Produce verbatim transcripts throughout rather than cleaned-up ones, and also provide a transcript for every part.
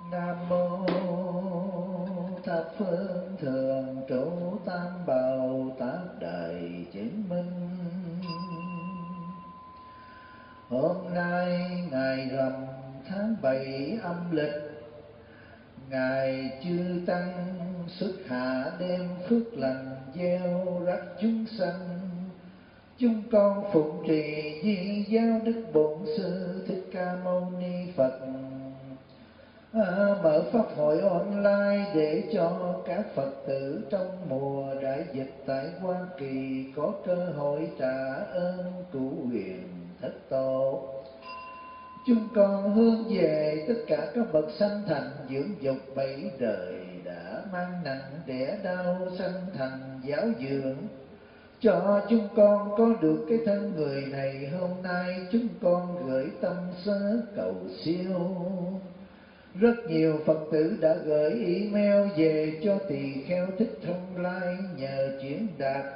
Nam mô thập phương thường trụ tam bảo tác đại chứng minh. Hôm nay ngày rằm tháng bảy âm lịch, ngài chư tăng xuất hạ đêm phước lành gieo rắc chúng sanh. Chúng con phụng trì di giáo Đức Bổn Sư Thích Ca Mâu Ni Phật, à, mở pháp hội online để cho các Phật tử trong mùa đại dịch tại Hoa Kỳ có cơ hội trả ơn cụ Huyền Thất Tổ. Chúng con hướng về tất cả các bậc sanh thành dưỡng dục bảy đời đã mang nặng đẻ đau sanh thành giáo dưỡng, cho chúng con có được cái thân người này. Hôm nay chúng con gửi tâm sớ cầu siêu. Rất nhiều Phật tử đã gửi email về cho tỳ kheo Thích Thông Lai nhờ chuyển đạt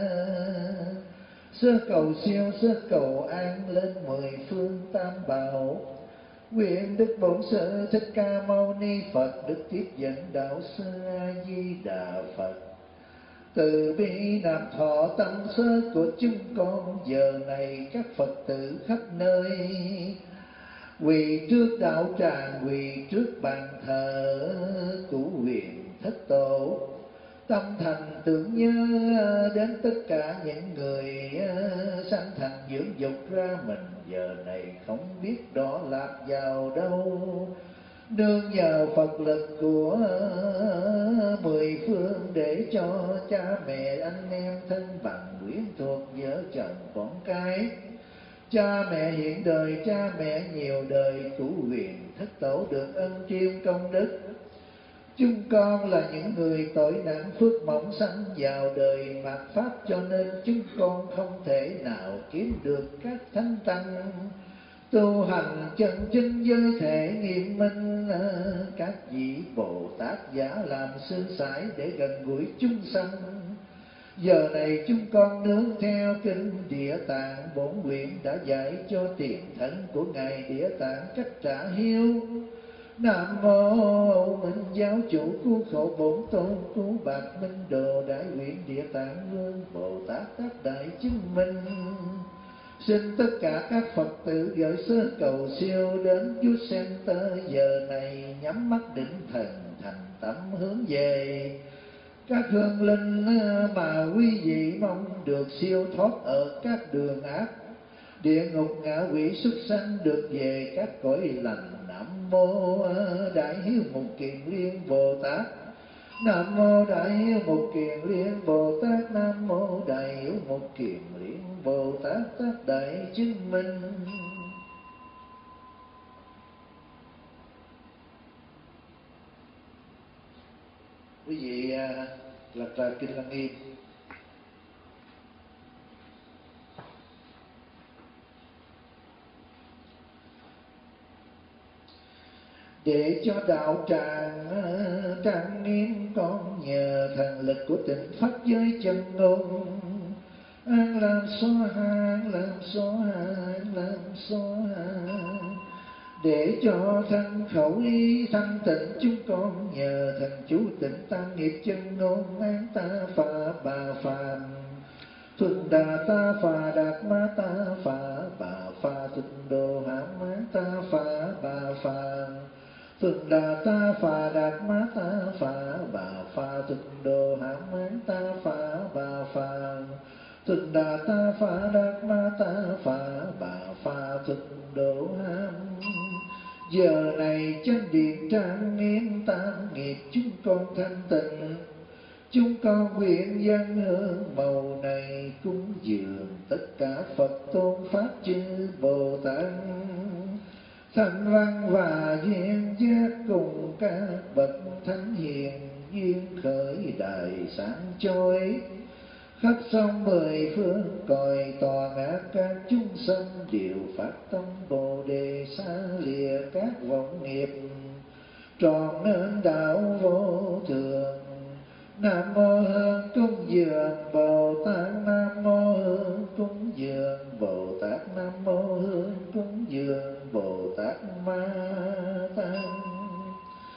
sơ cầu siêu, sơ cầu an lên mười phương tam bảo. Nguyện Đức Bổn Sư Thích Ca Mâu Ni Phật được tiếp dẫn đạo sư A Di Đà Phật từ bi nạp thọ tâm sớ của chúng con. Giờ này các Phật tử khắp nơi quỳ trước đạo tràng, quỳ trước bàn thờ cụ Huyền Thất Tổ, tâm thành tưởng nhớ đến tất cả những người sanh thành dưỡng dục ra mình. Giờ này không biết đọa lạc vào đâu, nương nhờ Phật lực của mười phương để cho cha mẹ anh em thân bằng quyến thuộc vợ chồng con cái, cha mẹ hiện đời, cha mẹ nhiều đời, cụ Huyền Thất Tổ được ân chiêm công đức. Chúng con là những người tội nặng phước mỏng sanh vào đời mạt pháp, cho nên chúng con không thể nào kiếm được các thánh tăng tu hành chân chính giới thể nghiêm minh. Các vị Bồ Tát giả làm sư sãi để gần gũi chúng sanh. Giờ này chúng con nương theo kinh Địa Tạng Bổn Nguyện đã dạy cho tiền thân của ngài Địa Tạng cách trả hiếu. Nam mô Minh Giáo Chủ cứu khổ Bổn Tôn cứu bạc Minh Đồ Đại Nguyện Địa Tạng Vương Bồ Tát Tác Đại Chứng Minh. Xin tất cả các Phật tử gửi sớ cầu siêu đến Youth Center. Giờ này nhắm mắt định thần thành tâm hướng về các hương linh mà quý vị mong được siêu thoát ở các đường ác, địa ngục ngạ quỷ súc sanh, được về các cõi lành. Nam mô Đại Hiếu Mục Kiền Liên Bồ Tát. Nam mô Đại Hiếu Mục Kiền Liên Bồ Tát. Nam mô Đại Hiếu Mục Kiền Liên Bồ Tát Tác Đại Chứng Minh. Quý vị lật ra kinh Lăng Nghiêm. Để cho đạo tràng trang nghiêm, con nhờ thần lực của tịnh pháp giới chân ngôn. An làm xóa an làm xóa an làm xóa, để cho thân khẩu ý thanh tịnh. Chúng con nhờ thần chú tịnh tam nghiệp chân ngôn. An ta phà bà phàm thuần đà ta phà đạt ma ta phà bà phà thuần đồ hãm án ta phà bà phàm thuần đà ta phà đạt ma ta phà bà phà thuần đồ hãm án ta phà bà phàm thuần đà ta phà đạt ma ta phà bà phà thuần đồ hãm. Giờ này chân điện trang nghiêm tam nghiệp chúng con thanh tịnh. Chúng con nguyện dâng hương màu này cúng dường tất cả Phật tôn pháp chư Bồ Tát, Thanh văn và duyên giác cùng các bậc thánh hiền. Duyên khởi đại sáng trôi khắp sông mười phương, còi tòa ngã các chúng sanh đều phát tâm Bồ Đề, xa lìa các vọng nghiệp tròn nên đạo vô thường. Nam mô Hương cúng dường Bồ Tát. Nam mô Hương cúng dường Bồ Tát. Nam mô Hương cúng dường Bồ Tát Ma Tát.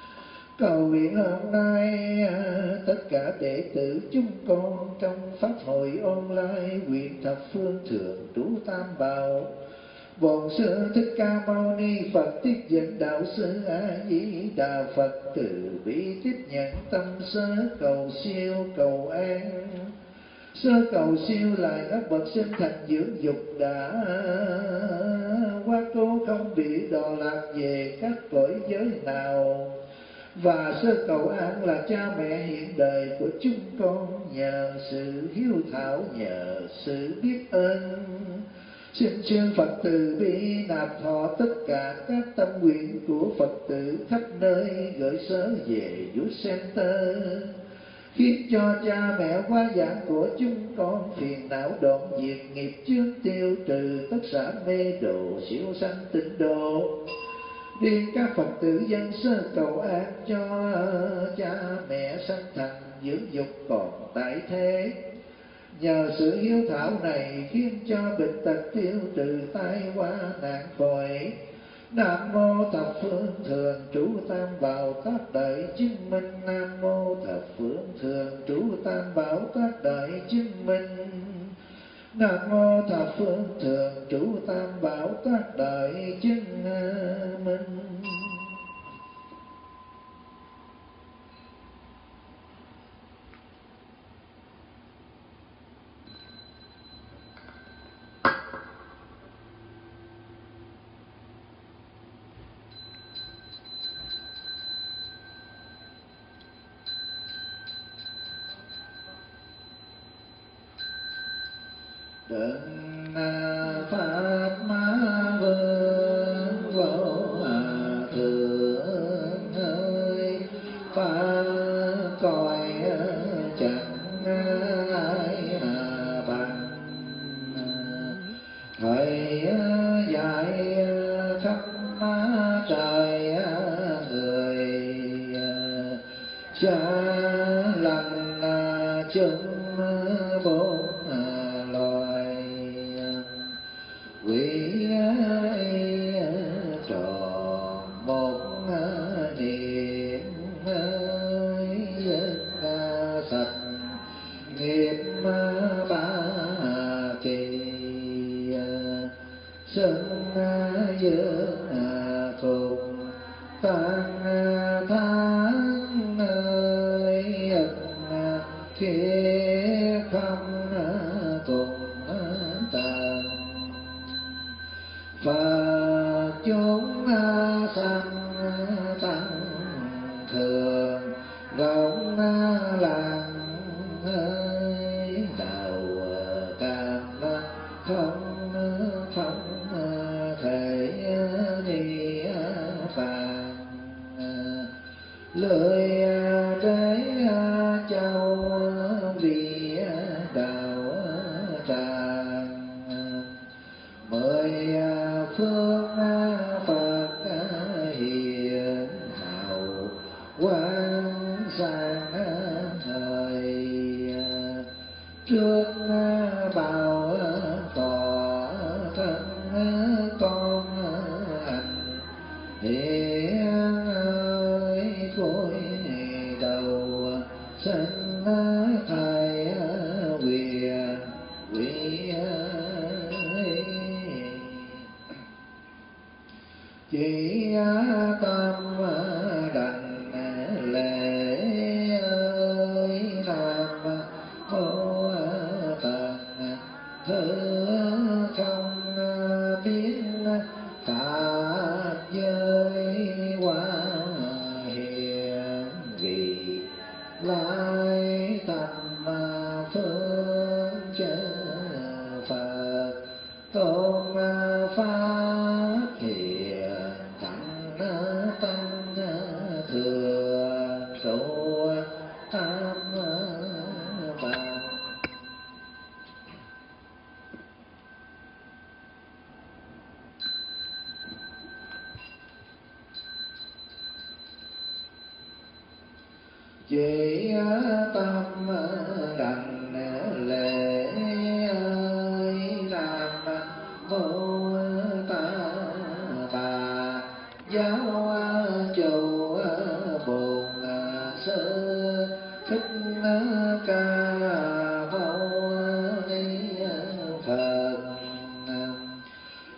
Cầu nguyện hôm nay tất cả đệ tử chúng con trong pháp hội online nguyện thập phương thường trú tam bảo. Bổn Sư Thích Ca Mâu Ni Phật tiếp dẫn đạo sư A Di Đà Phật từ bi tiếp nhận tâm sớ cầu siêu cầu an. Sơ cầu siêu lại các bậc sinh thành dưỡng dục đã quá cố không bị đọa lạc về các cõi giới nào. Và sơ cầu an là cha mẹ hiện đời của chúng con, nhờ sự hiếu thảo, nhờ sự biết ơn, xin sư Phật từ bi nạp thọ tất cả các tâm nguyện của Phật tử khắp nơi, gửi sớ về Youth Center, khiến cho cha mẹ hóa giảng của chúng con phiền não đoạn diệt, nghiệp chướng tiêu trừ, tất cả mê độ siêu sanh tịnh độ. Riêng các Phật tử dân sơ cầu an cho cha mẹ sanh thành dưỡng dục còn tại thế. Nhờ sự hiếu thảo này khiến cho bệnh tật tiêu trừ, tai qua nạn khỏi. Nam mô thập phương thường trú tam bảo tác đại chứng minh. Nam mô thập phương thường trú tam bảo tác đại chứng minh. Nam mô thập phương thường trú tam bảo tác đại chứng minh. Đấng Pháp Ma Vương vô thượng ơi, phá cõi chẳng ai bằng. Thầy dạy khắp trời người, cha lành chúng bốn quý tròn một niệm sạch nghiệp ba kỳ, sinh dưỡng cùng tăng tháng ơi, khi không cùng tàn. Phật chúng sanh tăng thường rộng làng ơi, đạo cam không không thể đi phàm. Lời trái châu vì đạo tràng, mời phương Phật hiền hào quang sáng thời, trước bao tỏ thân con hành hiền ơi, cúi đầu sanh thầy quyền quý chỉ tâm đảnh lễ ơi, làm vô tận thứ không biết tạp giới qua hiền vị lại thành phương chư Phật tôn pháp hiền thắng tăng thừa số tam bảo. Chỉ tâm đảnh lễ ơi, làm vô ta bà giáo chủ bồn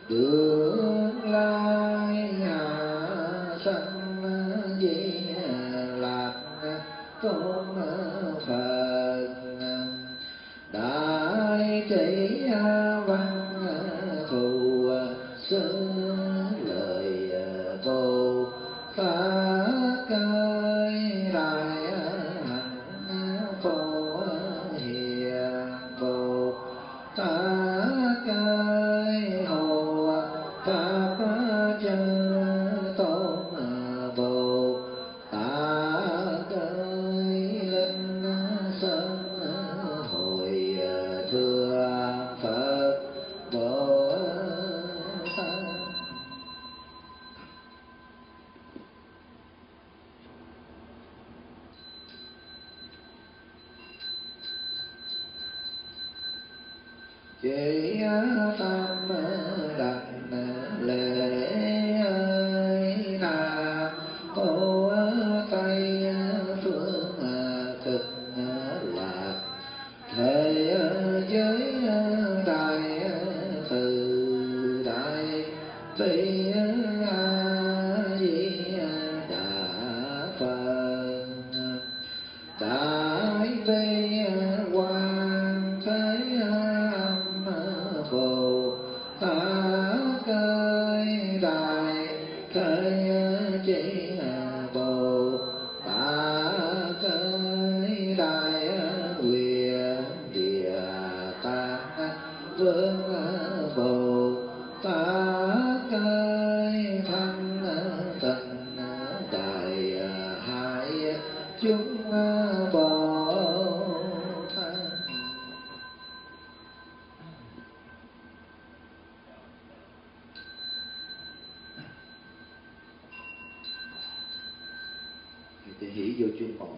tương lai hạ sanh di lạc tôn Phật, đại trí văn thù sư lời Bồ Tát cơi đại hạnh phổ hiền Bồ Tát cơi hộ pháp chư tôn Bồ Tát cơi linh sơn hội thưa Phật Bồ Tát. Chỉ tâm đảnh lễ ơi nam mô Tây phương cực lạc thế giới đại từ đại bi a di đà Phật, đại bi quan thế âm Bồ Tát cơi đại thế chỉ Bồ Tát cơi đại quyền địa tạng vương Bồ Tát cơi thanh tịnh đại hải chúng Bồ Tát. Thì hỷ vô chuyên mỏ.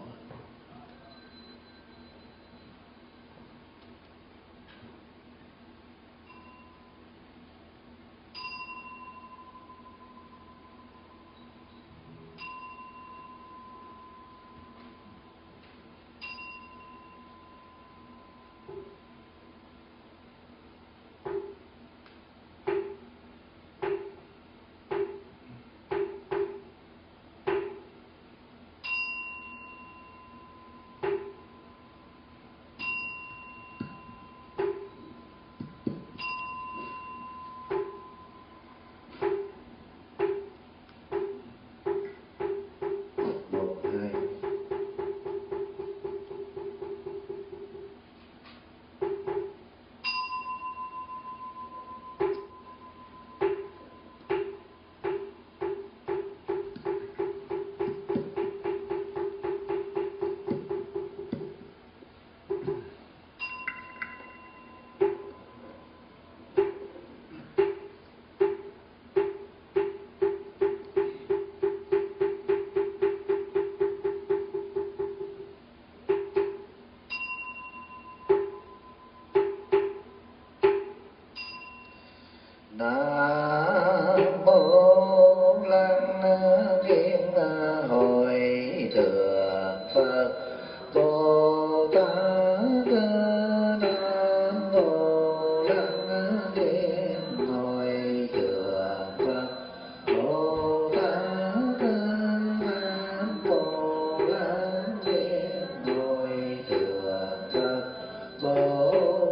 Nam mô Lăng Nghiêm Hội Thượng Phật Bồ Tát. Nam mô Lăng Nghiêm Hội Thượng Phật Bồ Tát. Nam mô Lăng Nghiêm Hội Thượng Phật Bồ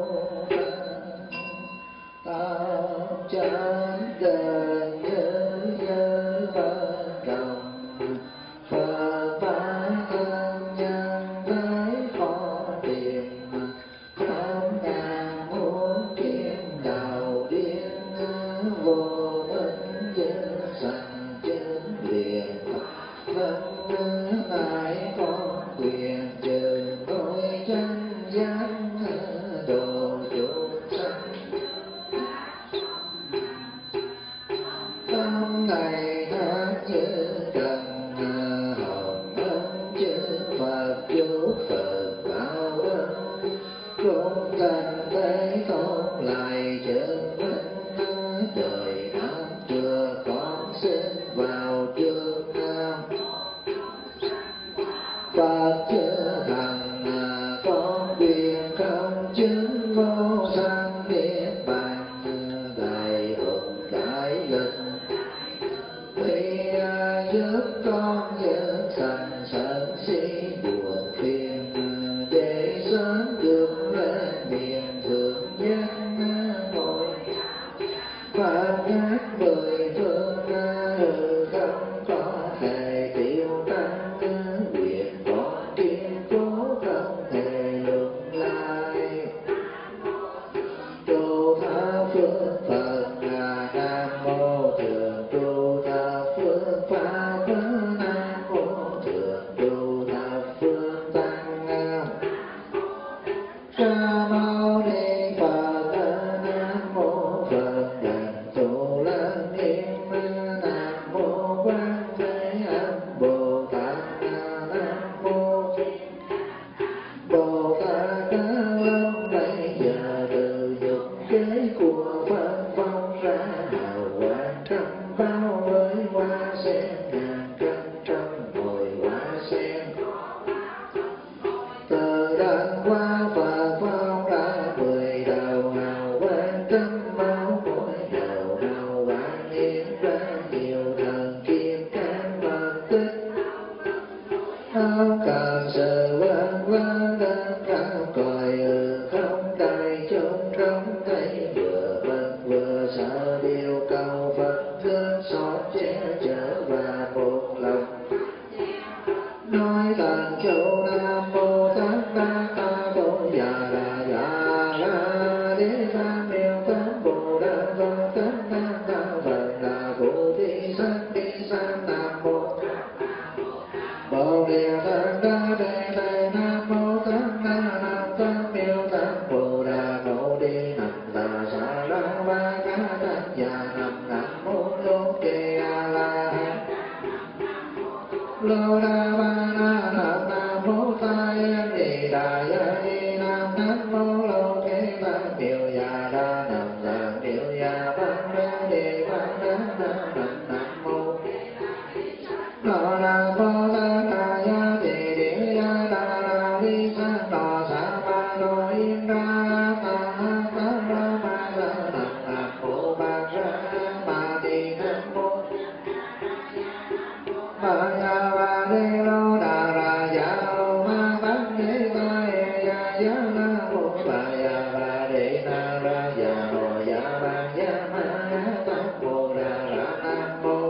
Tát. Chán gần như như vợ đồng Phật bán thân nhân thấy khó tìm, không ngàn muốn kiếm đạo điên vô minh dân sanh chân liền thân lại có quyền trừ ngôi tranh giác đồ chúng sanh. Trong ngày hát như trần hồng ân chư Phật chú Phật bảo ân cũng thành thế không lại chân minh đời ám chưa con xin vào chương nam Phật chư hằng con quyền không chứng vô sanh niết bàn đại hùng Pháp ngát mười phương hư không có thể tiêu tan, quyền có kiên cố không thể lung lai. Tu tha phương Phật, Nam mô Thượng tu tha phương Pháp, Nam mô Thượng tu tha phương Tăng. Sa mâu ni Phật, Nam mô Phật Đảnh Tu Lăng Nghiêm, Nam mô Quan Thế Âm Bồ Tát, Nam mô Bồ Tát Lâm. Bây giờ từ dục kế của Phật phong ra, hào quang trăm bao với hoa sen, ngàn cân trăm ngồi hoa sen. Từ đàn hoa Phật phong ra mười đầu, hào quang trăm bao mỗi đầu, hào quang hiện ra nhiều thần kim cang mật tích. Không cần sự vân vân đơn cao còi ừ không đại chúng không thấy, vừa vân vừa sợ điều cầu Phật thương xót che chở và một lòng. Nói tần châu Nam Mô Tát Ta Ta Bồ Già Đà Già Đà Đế Tam Miêu Tam Bồ Đà Phật Tát Ta Ta Phật Đà Bồ Đi Sát Đi Sát Nam Mô Bồ Đề Tát Ta Đề Đề Nam Mô Tát Ta Nam Tam Miêu Tam Bồ Đà Nô Đi Nam Ta Sa La Va Ca Tát Già Nam Nam Mô Lô Kê A La Hán Lô Đa Ba Na Nam Nam Mô Ta Yên Đi Đà Ya Di Nam Nam Mô Lô Kê Tam Miêu Ya Đa Nam Giang Miêu Ya Ban Đa Đề Ban Đa Nam Nam Nam Mô Lô Đa Mô Ta Ta Ya Di Địa Ya Đa La Di Sa Đà Sa Ba Lô Yên Đa Ta Ta Ra Ma Ra Nam Nam Mô Ba Ra Ma Di Nam Mô Ba Ya Ba Đê Lô Đà Ra Ya Lô Ma Bát Đê Ta E Ya Ya Nam Mô Ba Ya Ba Đê Na Ra Ya Lô Ya Ba Ya Ma Ya Tam Mô Đà Ra Nam Mô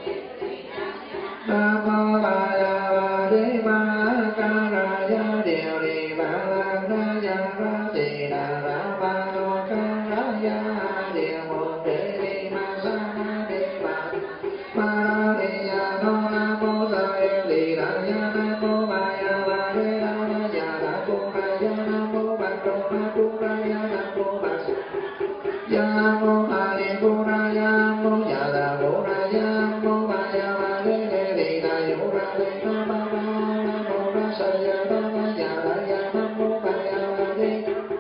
Nam Mô Ba Ya Ba Đê Ma Ca Ra Ya Điều Đi Ba La Ra Ya Ra Tỳ Đà Ra Ba Lô Ca Ra Ya Điều Mô Đê Đi Ma Sa Ma Đê Ba Ma Ra Đi Ya Nô Nam Mô Sa Yêu Đi Đà Ya Nam Mô Ba Ya Ba Đê Đà Ra Ya Đà Cô Ra Ya Nam Mô Ba Đô Ma Cô Ra Ya Nam Mô Ba Ya Nam Mô A Di Cô Ra Ya Nam Mô Ya Đà Cô Ra Ya Nam Mô Ba Ya Ba Đê Đê Đi Đà Yo Ra Đê Na Ba Ba Nam Mô Ra Sa Ya Đà Ra Ya Đà Ya Nam Mô Ba Ya Ba Đê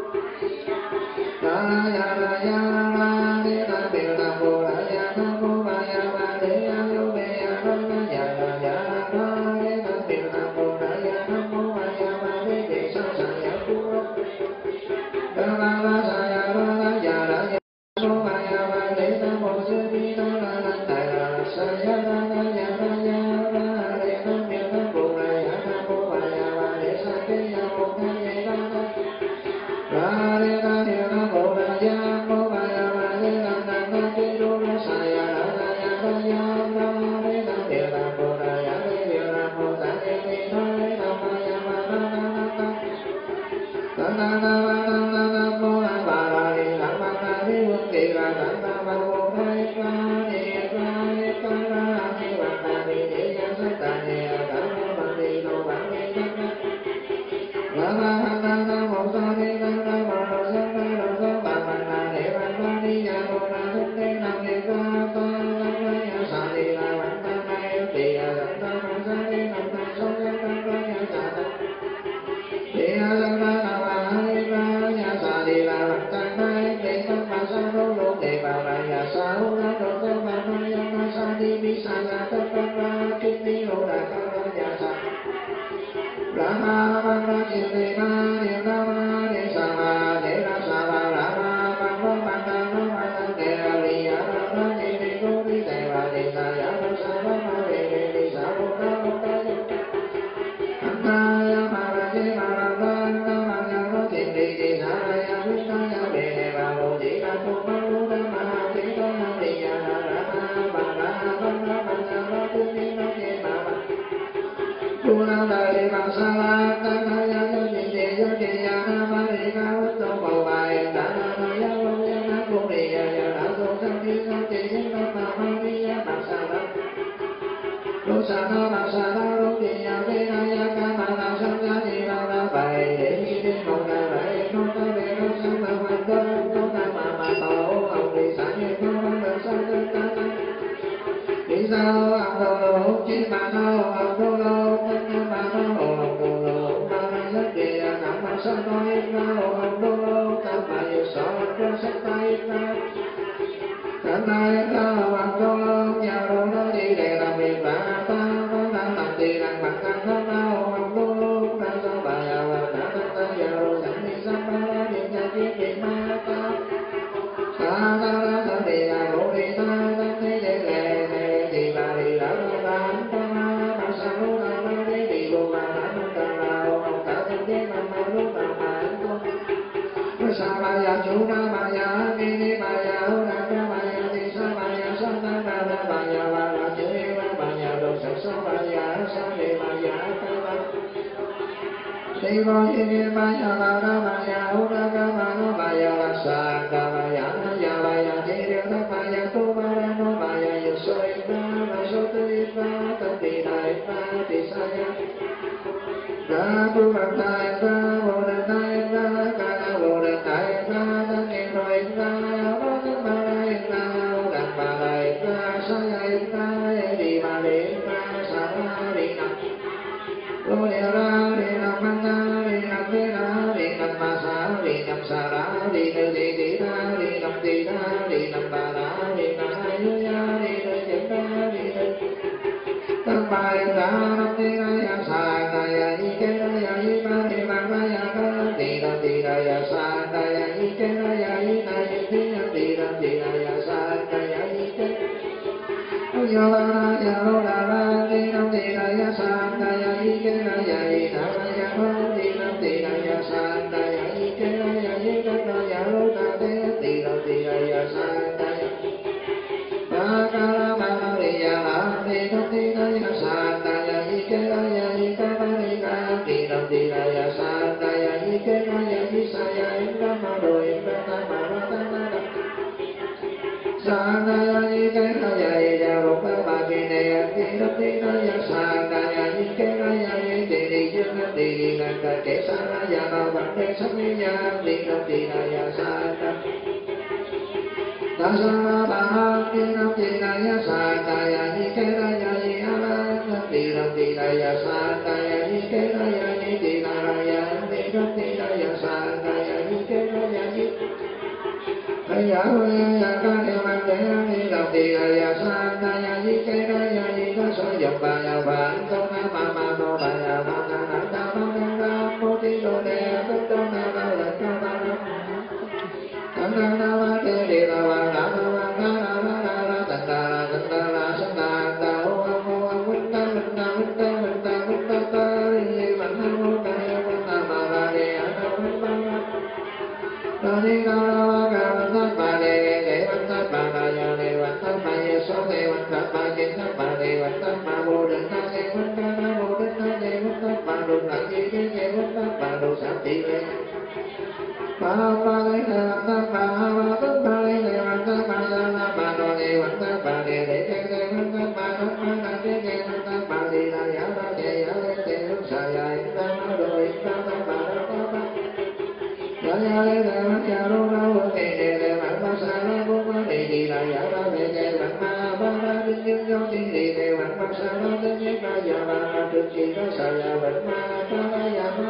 Đà Ya Đà Ya Đà Đê Đà Biểu Nam Mô Đà Ya Nam Mô Ba Ya Ba Đê Ya Yo Bê Ya Đà Ya Đà Ya Đà Đê Đà Biểu Nam Mô Đà Ya Nam Mô Ba Ya Ba Đê Đê Sa Sa Ya Cô Ra Đà Ba Ba Sa Ya Đà Ya Đà Ya Nam Mô Ba Ya Ba Đê Nam Mô Sư Bi Đà La La Đà La Sa Ya Đà Ya Đà Ya Đà Đê Nam Biểu Nam Mô Đà Ya Nam Mô Ba Ya Ba Đê Sa Đê Ya Mô Đà Ya Đà Ra Đê Đà Điều Nam Mô Đà Ya Nam Mô Ba Ya Ba Đê Nam Nam Nam Đê Đô Ra Sa Ya Đà Ya Đà Ya Đà Đê Nam Điều Nam Mô Đà Ya Đê Điều Nam Mô Đà Ya Đê Đà Đê Nam Ba Ya Ba Đà Đà Đà Đà Đà Đà Ba Đà Đà Nam Mô A Ba Đà Đi Đà Ba Đà Đi Vương Kỳ Đà Đà Đà Ba Mô Đà Ra Đi Ra Đi Ta Ra Đi Ba Đà Đi Đi Ya Sa Ta Đi Đà Đà Ba Đi Đô Ba Đi Đà Đà Đà Đà Đà Đà Mô Sa Đi Đà Đà Ba Đà Sa Đà Đà Sa Ba Ba Đà Đi Ba Đà Đi Ya Mô Đà Thích Đi Nam Đi Ra Ta Đà Đà Ya Sa Đi Đà Ba Đà Na Yêu Tỳ Ya Đà Đà Ma Sa Đi Đà Đà Sa Ya Đà Đà Ya Sa Đà Đi Ya Sa Đà Đà Ba Đi Ra Ya Sa Đi Đà Ba Đà Na Yêu Tỳ Ya Ma Sa Đô Lô Đề Ba Đà Ya Sa Đô Đà Đô Đô Ba Đà Ya Ma Sa Đi Bi Sa Ya Đà Đà Ra Kinh Đi Lô Đà Đà Đà Ya Sa Ra Ma Ba Đà Kinh Đi Ma Đi Na Ma Đi Sa Ma Đi Ra Sa Ba Ra Ma Ba Đô Ba Đà Na Ba Đà Đề Đi Ya Đà Đà Đi Đi Đô Đi Đề Ba Đi Sa Ya Đà Sa Ba Ma Đi Đi Đi Sa Đô Đà Đô Đà Ya Ma Ya Ma Ra Di Ma Ra Đà Đà Ma Ya Đô Kinh Đi Đi Sa Ya Đà Ya Bê Đề Ba Lô Di Đà Cô Ma Lô Đà Ma Di Đà nam đà đi ma sa la ta na ya yo ni ni yo ni ya na ma ni ca vất tô bồ bài đà na na ya lo ya na cô ni ya ya na cô sa ni sa ti ni na ma ma ni ya ma sa la lô sa na ma sa la lô ni ya ni na ya ca ma na sa na ni la la bài để ni ni mô na lại nô ta về nô sa ma hoàn đô nô ta ma ma tổ ông đi sa ni nô ma na sa na ta na đi sao ông đô lô chi ma nô ông đô lô ma ma nô ông đô lô ma na sa ki ya na ma sa no ya na ông đô lô ta ma yu so đô sa ta ya na ta na ya na ông đô lô nhà đô lô đi để làm việc là ta có đang làm đi làm bằng căn thân nào ông đô lô ta sa ba ya wa na ta ta ya đô sanh đi sa ba la đi nhà kiết đi ma ta sa ta la sa đi ya đô đi ta ta đi để lệ lệ đi ba đi la la ba ta ma ma sa lô la la đi đi lô la la ta la ông ta đi đi ma ma lô ta ma tu sa ba ya chu na ba ya ni ni ba ya ho na ta ba ya ni sa ba ya sa ta ba la ba ya ba la chu la ba ya đô sa sa ba ya sa ni ba ya ta ba đi bo ni ni ba ya ba la ba ya ho na ta ba la ba ya la sa ta ba ya na ya ba ya ni ni ta ba ya tu ba la no ba ya yu so i ba la so tu i ba ta ti na i ba ti sa ya ga tu ba ta i ba bo na ta i ba ga na bo na ta i ba ta ni no i ba ba ta ba la i ba da ba la i ba sa ya i ba di ba le i ba sa la ri na lô ni ra ri na ma na ri na te na ri na ma sa ri na sa ra ri na di di na ri na di na ri na ba na ri na yu ya ri na jem na ri na tam ba ya ra na ti na ya sa na ya ni ke na ya ni ma ni ma na ya na di na di na ya sa na ya ni ke na ya ni na ya di na di na di na ya sa na ya ni ke yo la na ya lo la la di na di na ya sa na ya ni ke na ya ni na ma ya lo di na di na ya sa na ya ni ke na ya ni na na ya lo na de di na di na ya sa na ya ba ka la ma na ri ya la di na di na ya sa na ya ni ke na ya ni ka ma ni ka di na di na ya sa na ya ni ke na ya ni sa ya ni na ma do i na na ma na ta na na sa na ya ni ke na ya ni ya lo ka ba ki ne ya di na di na ya sa na ya ni ke na ya ni di di yu na di di na ka ke sa na ya na ba ke sa ni ya di na di na ya sa na ta sa na ba na di na di na ya sa na ya ni ke na ya ni ya na di na di na ya sa na ya ni ke na ya ni di na ya ni na di na ya sa na ya ni ke na ya ni ay ya ho ya ka ni ma ke ni na di na ya sa na ya ni ke na ya ni na so ya ba ya ba to na ma ma no ba ya ma na na ta ma na na mo ti do ne ta ta na na la ta ma na ta na na ma te di na wa na na wa na na na na na ta ta la ta ta la sa na ta ho ho ho win ta win ta win ta win ta win ta ta ri ma na mo ta ya wa na ma la ri ya na win ta na ta ni na la ga ma na ba le le wa ta ba la ya le wa ta ba ya so le wa ta ba ki ta ba le wa ta ba bo de ta le wa ta na bo de ta le wa ta ba do na ki ki ke wa ta ba do sa ti le ba ba le le wa ta ba wa ta ba le le wa ta ba ya na ba do le wa ta ba le le ke le wa ta ba do ma na ke ke wa ta ba le la ya la le ya le te lu sa ya i ta ma do i ta ta ba da ta ba ya ya le le wa ya ro na wo ke le le wa ma sa la bo ma le di la ya la le ke wa ma ba la di yu yo di di le wa ma sa la le ni ba ya la na tu chi ta sa ya wa ma ta la ya ma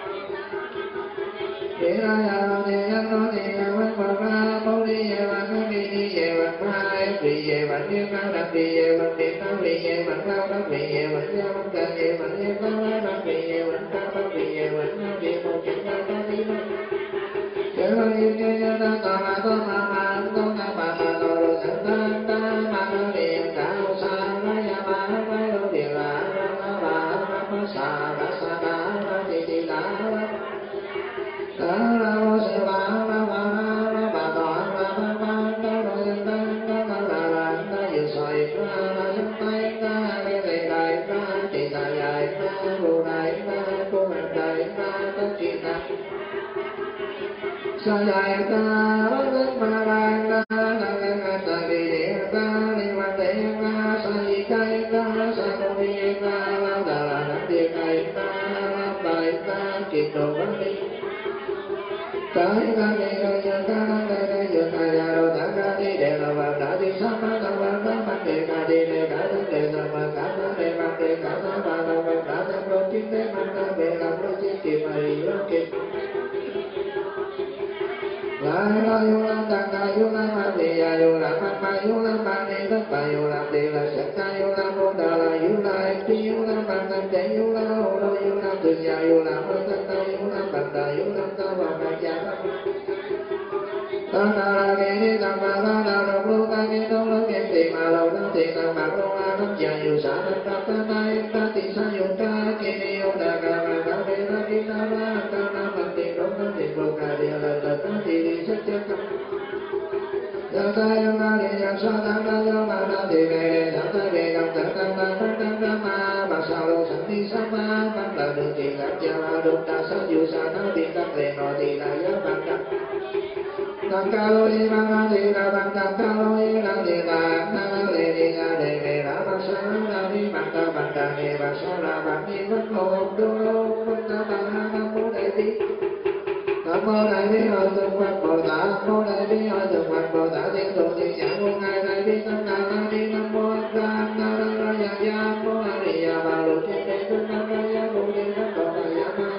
di la ya la di ya no di ya wa ma ba mo di ya wa ma di di ya wa ma di ya wa ni ma da di ya wa di ta di ya wa ma da di ya wa ya wa ka ya wa ya ka wa da di ya wa ka ba di ya wa na di mo ki ta ta di ma ya la di ya ya da ta ma ta ma ma ta na ba ma ta ro sa ta ta ma na di ya ta sa na ya ma ma ro di la la la la ma sa la sa la la di di la la ta la mo sa la la la la ba ta la la ba ta ro ya ta la la la la ta yu so i ta la sa ta ta le le la ta ti ta ya ta ro sa ya ta ra ra ma ra na na na ta vi địa ta ni ma te na sa di kai ta sa mo ni ta la da la địa kai ta la bai ta ki to va ni cái ta ni ra ya ta na na na ya ta ya ro ta ka ni de la va ta di sa ma ta va ta ma de ka di de ka ta de sa ma ka ta de ma de ka ta va la va ta ta pro chi de ma ta ve la pro chi ki ma ri lo ki la la yo la ta ka yo la ma de ya yo la ma ma yo la ma de ta pa yo la de la sa ka yo la mo da la yo la ti yo la ma ta de yo la ho lo yo la tu ya yo la ma ta ta yo la pa ta yo la ta va ma ya ta ta la ke ni ta ma la la ro lo ta ke to lo ke ti ma lo ta ti ta ma lo a ta ya yo sa ta ta ta na ta ti sa yo ta ke ni yo da ka ma ta ve ta ki ta la ta na ma ti ro ta ti lo ka de la ta ta ti ri sa cha ta ya ta yo na le ya sa ta ta yo ma ta ti ve ta ta ve ta ta ta ta ta ta ta ma ma sa lo sa ti sa ma ma la du ti la cha la du ta sa yo sa ta ti ta le no ti la ya ma ta tăng ca lô đi ma ma đi la tăng tăng ca lô đi la đi la na la le đi la le le la ma sa la đi ma ta ma ta ne ma sa la ma ni vất lô đô lô vất ta ma ha nam mô đại bi nam mô đại bi hội thượng phật bồ tát nam mô đại bi hội thượng phật bồ tát thiên thủ thiên nhãn vô ngài đại bi tâm đà la đi nam mô a ra na la la ya ya nam mô a di đà bà lô thiên đế tu nam la ya bồ đề nam bồ đề ya ma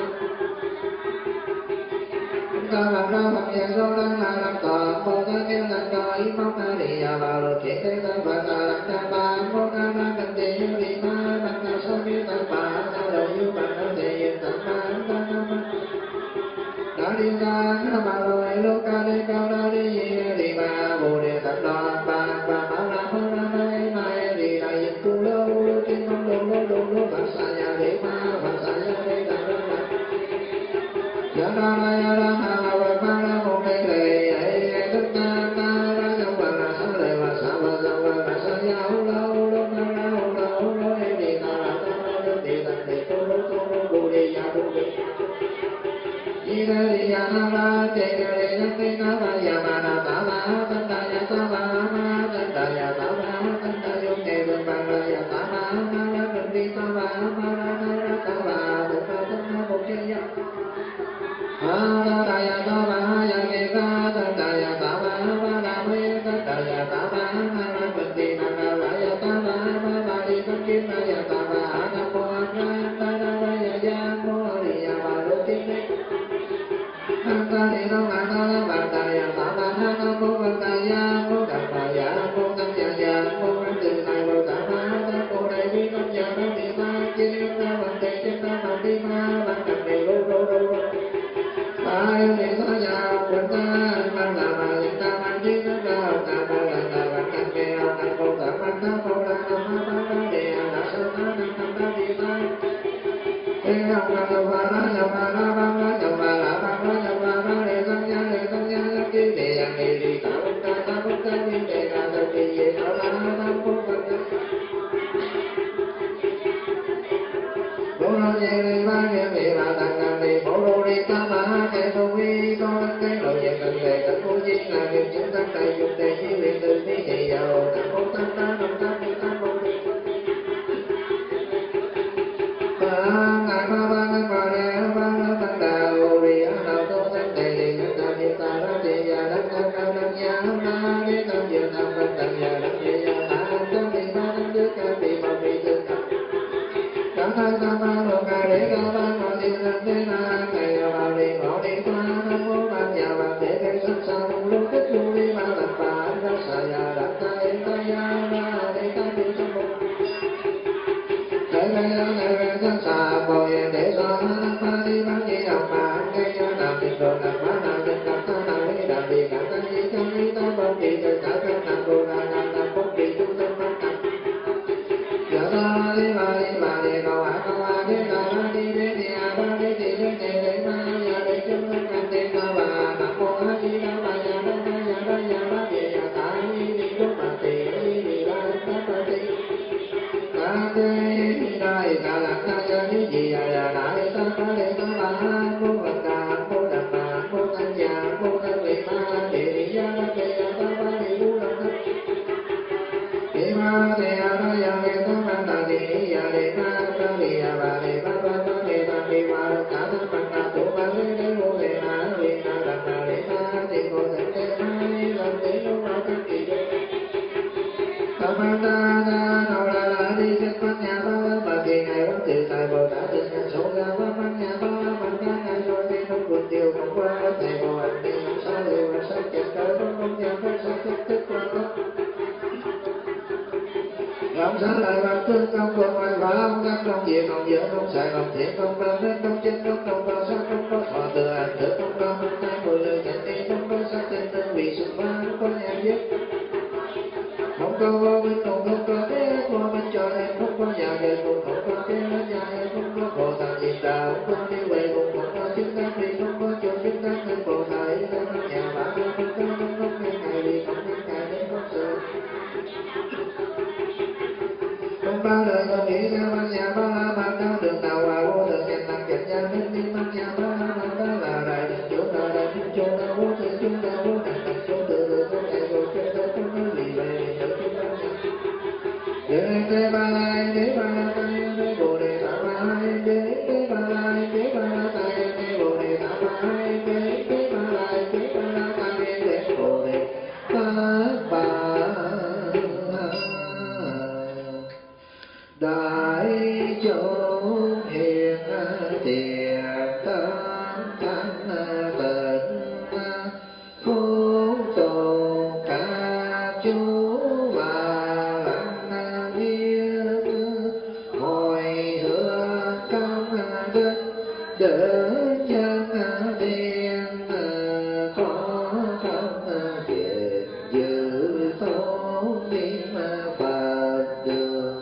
ta la ra ma ya so la la la ta mô ta kêu la ta y mong a di đà bà lô thiên đế ta bà ta la ta ba mô ta la ta te yu di ma ta ta sa mi ta ba ta la yu ba ta te yu ta ma ta na ma đa đi ta na ma lo e lo ca le ca la di ye di ma bồ đề tập đà ba ba ma la ma la ma e ma e di la yin tu lo lo kim mong lo lo lo lo ba sa ya de ma ba sa ya de ta la ma ya la la ya la na la wa ma la mo me le e e ta ta ta la ya wa la sa le wa sa wa sa wa la sa ya ho la ho lo ma la ho la ho lo e di ta la ta la lo di ta de to lo to lo bồ đề ya bồ đề di đà di ya na la te ga re na te na la ya ma na ta la ta ta ya ta la ma ta ta ya ta la ta ta yo ne ba ma la ya ta la ma la ga di ta la ma la na la ta la ta ta ta na bo ke ya ha la ta ya ta la ya ke ta ta ta ya ta la ma la me ta ta ya ta la ma la ga di na la ya ta la ma la di ta ki na ya ta la na mo a ra ta la ya ya mo ri ya ba lo ki ne ta ni no ma ta la ba ta ya ta la ha na mo ba ta ya mo ta ta ya mo ta ya ya mo an tu na mo ta ma ta mo dai bi ta ya na ni ma ki na ma te ki na ma di ma ba ta ni lo lo lo lo ai ni ta ya ba ta ma la ma ni ta ma di na ta ta ma la ta ba ta me a na mo ta ma ta mo la na ma ma ma de ya na sa ta na ta ta di ma e na na la ba na ya ma na ba ma ya ma la ba ma ya ma ma le ta ya le ta ya ya ki de ya ni di ta ta ta ta ta ni de na ta ki ye ta la na mo ba ta bồ lô ye le ba ye me ba ta nga ni bồ lô đi ta ma ke tu vi to ke lo ye kan le ta ko ji na ke chúng ta ta yu te ji le tu ni ye ya o ta ko ta ta na ta ni ta mo ba nga ma ba nga ma le ba na ta da o ri a na to ta te le ka ta ni ta ra te ya la ta ka na ya na ni ta ye na ba ta ya la ye ya na ta ni ma na de ka ti ma mi tu ta ta ta ta ma lo ka re ka ba ma di na te na ka ya ba ri ngo ni ta na mo ba ya ba te ke sa sa lo ke tu ri ma la pa ra sa ya la ta e ta ya na ni ta ti sa mo thế đây là ngày về thân xà bồ ye để so na pa di ma di đà ma ke ya na mi do na ma na ni ta ta na ni đà di ka ta ni ta ni ta bo ki ta ta ta na bo na na na bo ki tu ta ma ta ya ta di ma di ma di ko a ko a di na ma di de di a ba di di de de de ma ya de chung na te ta ba na mo a di na ma ya na ma ya na ya ba di ya ta ni di do ma ti ni di ba ta pa ti ta te ni dai ka la ta ya ni di ya ya na ta ta de ta ba mo ba ta mo da ma mo ta ya mo ta Lòng xá lợi bạc tương công công ngoại phá ông các công diệt công giữa công xài công thiện công đau đến công chân công công đau sát công có thọ từ ảnh tử công đau công tay mùi lời cảnh đi công có sát tên tư vị sụp ba không có em giết không có vô minh không không có thế vô minh cho em không có nhà đời cùng không có thế hết nhà em không có khổ tàn diệt đạo không có đi về cùng không có chứng đắc đi không có chỗ chứng đắc nên khổ thải lên nhà bạn không có không có ngày ngày đi không có ngày đến không sự không bao đời không nghĩ ra ban nhà ba la ban đau đường nào hòa vô thường nhàn tăng chặt nhà bên đi ban nhà ba la ban đó là đại đường chỗ là đại chúng chỗ là vô thường chỗ là vô đẳng tầng chỗ từ từ chỗ này rồi chỗ đó không có gì về chỗ chúng ta để để ba la để ba la tay để bồ đề tạ ba la để để ba la để ba la tay để bồ đề tạ ba la để để ba la để ba la tay để bồ đề tạ ba đại chúng hiền tiền tâm thanh tịnh phúc tồn các chú và lặng biết hồi hướng công đức đến nhân tiên có công việc giữ tôn niệm Phật đường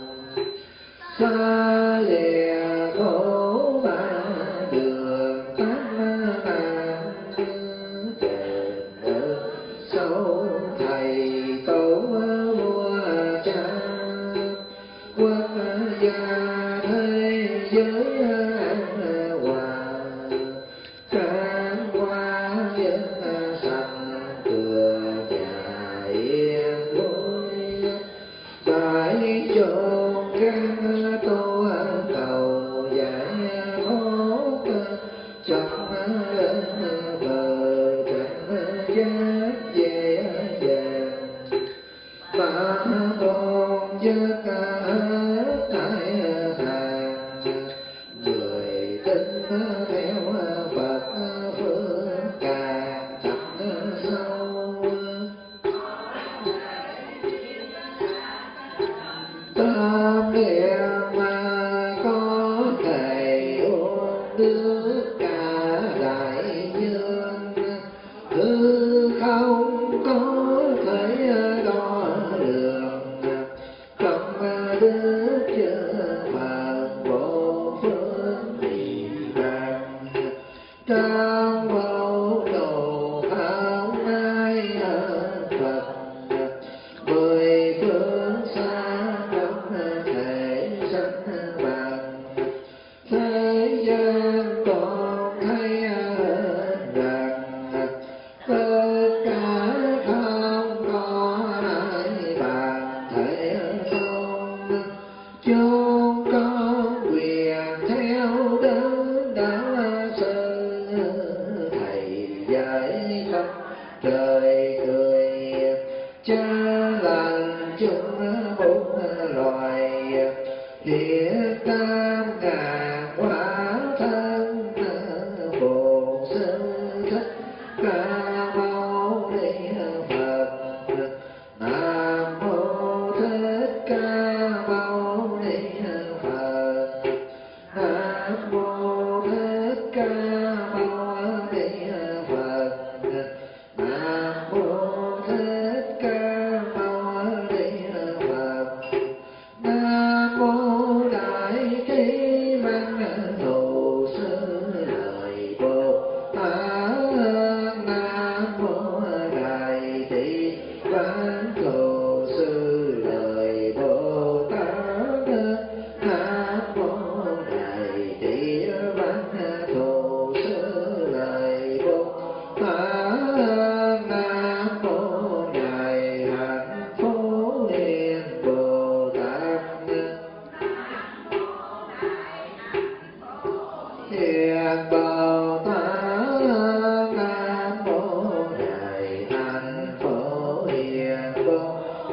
xa lìa khổ ba đường tám nạn đền ơn sâu thầy tổ vua cha quốc gia thế giới an hòa cam qua dân sanh cửa nhà yên vui đại chốn gắn tô cầu giải thoát trong bờ trần giác về về ba tôn giấc tại hàng người tin theo Phật phương càng thẳm sâu tam niệm mà có thể uống nước cả đại dương hư không có thể đo lường trong đức chân phật vô phương thị vàng trong vô đồ khảo nai Phật mười phương xa không thể sanh bằng thế gian còn thấy rằng tất cả không có ai bằng thể không chúng con quyền theo đấng đã sư thầy giải khắp trời cười cha lành chúng bốn loài hiện tam ngàn quả thân bổn sư thích ca mâu ni Phật nam mô thích ca mâu ni Phật nam mô thích ca mâu ni Phật nam mô thích ca mâu ni Phật nam mô đại trí văn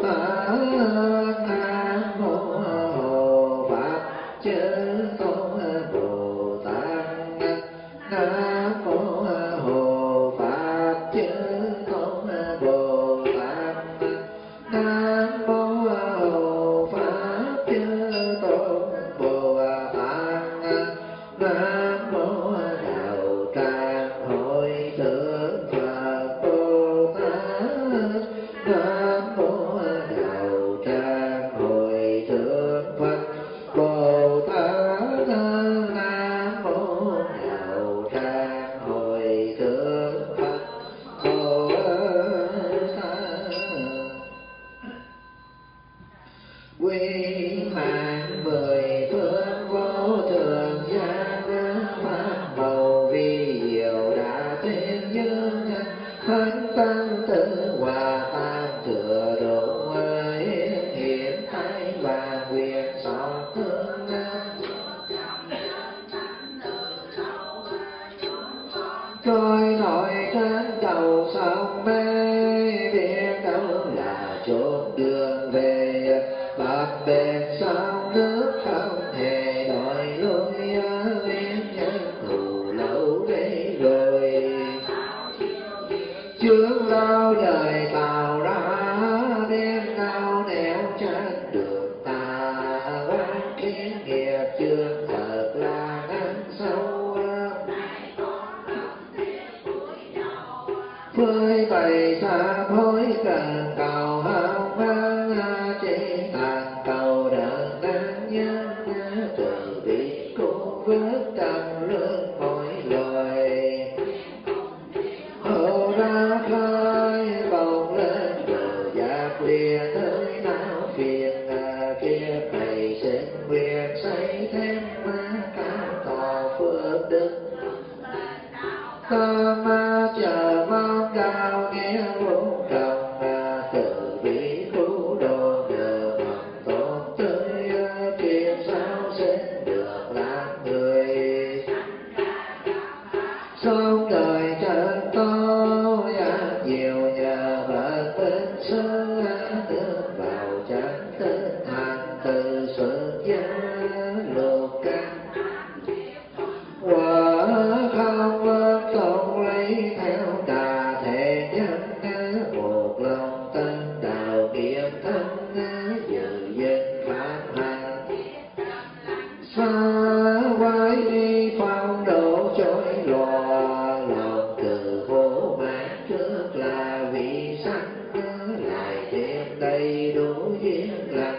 Tát. Nam mô Hộ Pháp Chư Tôn Bồ Tát. Nam mô Hộ Pháp Chư Tôn Bồ Tát. Nam mô Hộ Pháp Chư Tôn Bồ Tát. Nam mô Đạo Tràng Hội Thượng Phật Bồ Tát. Nam mô Đạo Tràng Hội Thượng Phật Bồ Tát. Nam mô Đạo Tràng Hội Thượng Phật Bồ Tát. Quy mạng mười phương vô thường gia đức pháp màu vi diệu đã thiên dương nhân thánh tăng tử hòa tam thừa độ hiến hiện thái vàng quyền sọ thương trôi nổi trên đầu sông mê biết đâu là chốn đường về bạc bên sông nước không hề đổi lối biết nhân thù lâu đây rồi trước lâu đời tạo ra đêm nào nẻo trên đường ta quán kiến nghiệp chương thật là ngăn sâu với bày xa hối cần cầu hao mang chỉ tàn cầu đợt đáng nhân từ bi cứu vớt trăm lương mỗi loài hộ ra khai bồng lên bờ giác lìa nơi nào phiền kia thầy xin nguyện xây thêm cao tỏ phước đức ta ma chờ mong cao nghĩa vô trọng từ bi cứu độ nhờ mong tốt tới kiếp sao xin được làm người sống đời chân to nhiều nhờ bậc bên sơ được vào chân tinh hành từ xuất gia lục căn quả không không lấy theo đà thể nhân một lòng tân đạo nghiệp thân dự dân pháp hành xa quái đi phong độ trôi lòa lòng từ vô mạng trước là vị sanh lại thêm đầy đủ duyên lành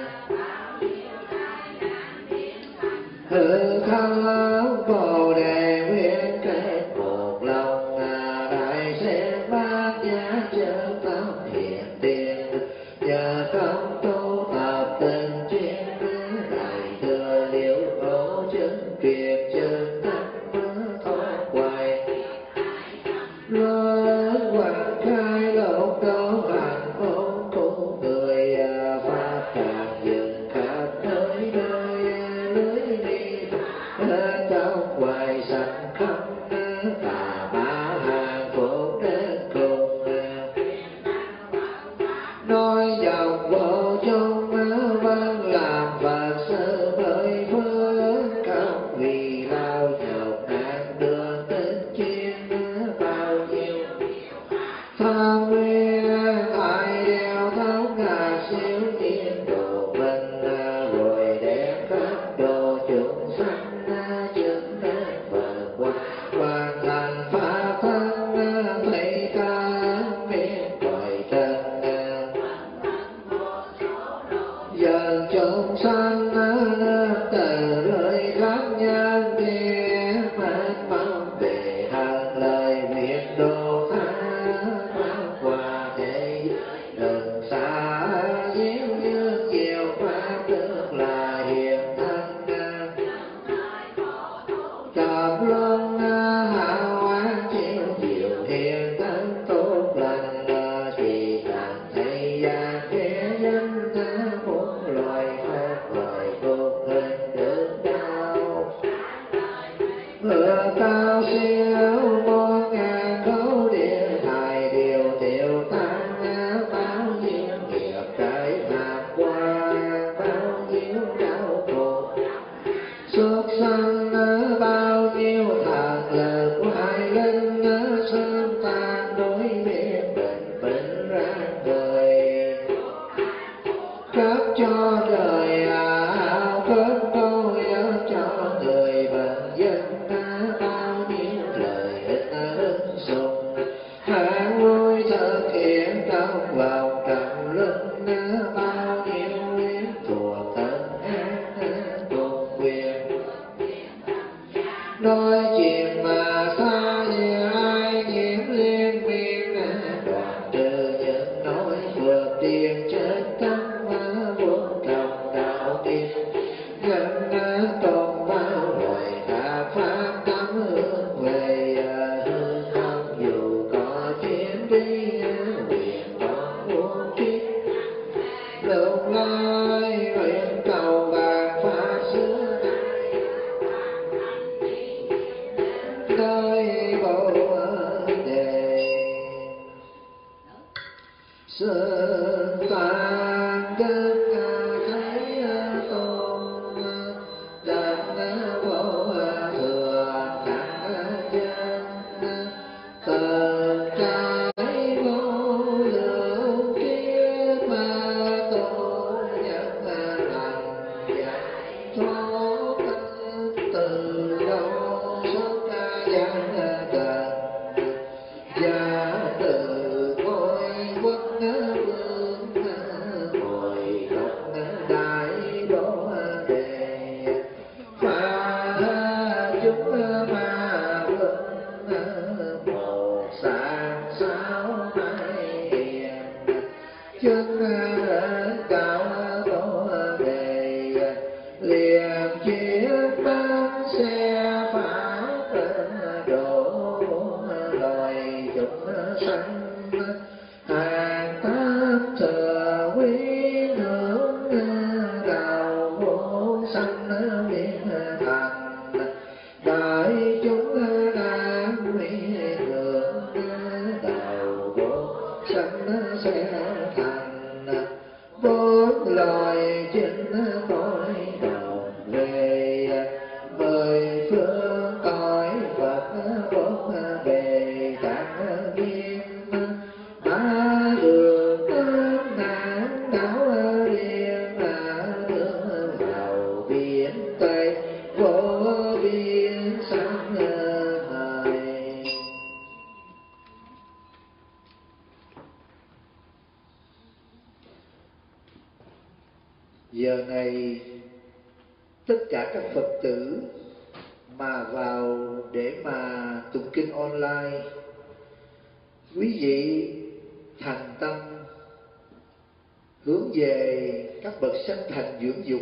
hư không bồ đề nguyên kết một lòng đại sẽ bát giá chớ tâm hiện tiền nhờ công tu tập tình chuyên đại thừa liễu ngộ chứng truyền chân tâm thoát hoài lớn hoàng khai lục đâu hạnh phúc của người pháp càng dừng khắp nơi nơi lưới đi trong hoài sạch không tà ma hàng phúc đến cùng nói dòng vô chung vẫn làm Phật sự bởi phước không vì lao nhọc nạn đường tính chuyên bao nhiêu tham nguyên ai đeo thống ngà siêu nhiên độ mình rồi đem các đồ chúng sanh chứng đến Phật quan hoàn thành pháp thân thấy ca miên cõi trần dần chúng sanh từ rơi khắp nhân thiên mênh mông về hàng lời nguyện độ tha qua thế đừng xa diếu như chiều pháp được là hiện thân cảm luân hào an chiếu diệu hiện thân tốt lành chỉ càng thấy gian thế nhân muốn loài phép loài cuộc hình được đau ngựa cao siêu muôn ngàn khấu địa hài điều tiểu tan bao nhiêu nghiệp cho đời áo phước tôi cho người bằng dân bao nhiêu lời ích hứng sùng hát vui thực hiện trong vào trầm luân bao nhiêu nguyện thuộc thân hát cùng quyền nói chuyện mà xa như ai nhiễm liên miên đoạn trừ những nói vượt tiền trên tâm vốn lòng đạo tiên nhân tôn bao loài đã pháp tâm hướng về hư không dù có chuyến đi nguyện còn muốn kiếp lúc lai nguyện cầu vàng pháp xưa nơi bồ đề sơn toàn đức thấy tôn đảnh vô thừa thắng dân tờ trái vô lượng kiếp mà tôn nhân thành dạy thoát từ đâu xuất gia trần gia từ ngôi quốc vương ngồi độc đại đô đề phá chúng ma quân một sáng sao mai hiền chân cao đô đề liềm chiếc băng xe pháo đổ loài chúng sanh hàng tám thừa quý nương đào vô sanh biến thành đại chúng đang quý nương đào vô sanh sẽ thành bốn loài chính cõi đồng về mười phương cõi Phật bốn bề tạng nghiêm ba đường tám nạn đảo riêng là đưa vào biển Tây vô biên sáng ngời. Giờ này tất cả các Phật tử mà vào để mà tụng kinh online, quý vị thành tâm hướng về các bậc sanh thành dưỡng dục,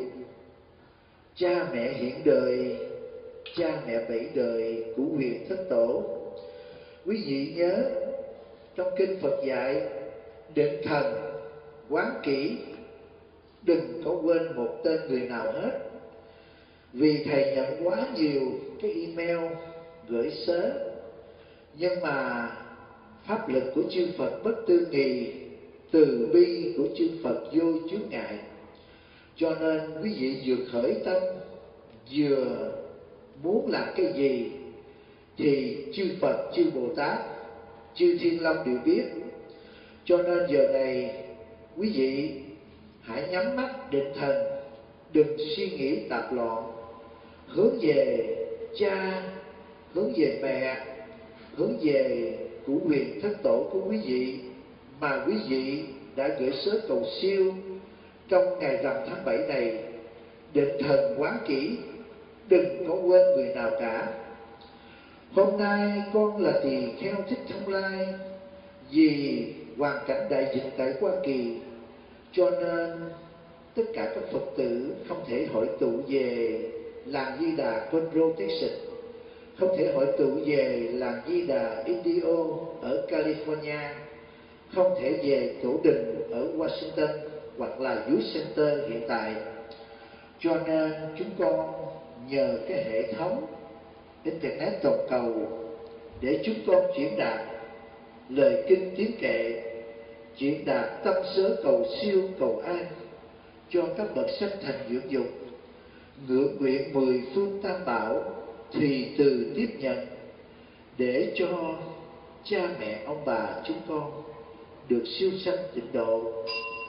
cha mẹ hiện đời, cha mẹ bảy đời của huyền thất tổ. Quý vị nhớ trong kinh Phật dạy định thần quán kỹ, đừng có quên một tên người nào hết. Vì thầy nhận quá nhiều cái email gửi sớ, nhưng mà pháp lực của chư Phật bất tư nghì, từ bi của chư Phật vô chướng ngại. Cho nên quý vị vừa khởi tâm, vừa muốn làm cái gì thì chư Phật, chư Bồ Tát, chư Thiên Long đều biết. Cho nên giờ này quý vị hãy nhắm mắt định thần, đừng suy nghĩ tạp loạn, hướng về cha, hướng về mẹ, hướng về của huyền thất tổ của quý vị mà quý vị đã gửi sớ cầu siêu trong ngày rằm tháng bảy này. Định thần quán kỹ, đừng có quên người nào cả. Hôm nay con là tỳ kheo Thích Thông Lai, vì hoàn cảnh đại dịch tại Hoa Kỳ cho nên tất cả các Phật tử không thể hội tụ về làng Di Đà Conroe, Texas, không thể hội tụ về làng Di Đà Indio ở California, không thể về tổ đình ở Washington hoặc là Youth Center hiện tại. Cho nên chúng con nhờ cái hệ thống Internet toàn cầu để chúng con chuyển đạt lời kinh tiếng kệ, chuyển đạt tâm sớ cầu siêu cầu an cho các bậc sanh thành dưỡng dục, ngưỡng nguyện mười phương tam bảo thì từ tiếp nhận, để cho cha mẹ ông bà chúng con được siêu sanh tịnh độ.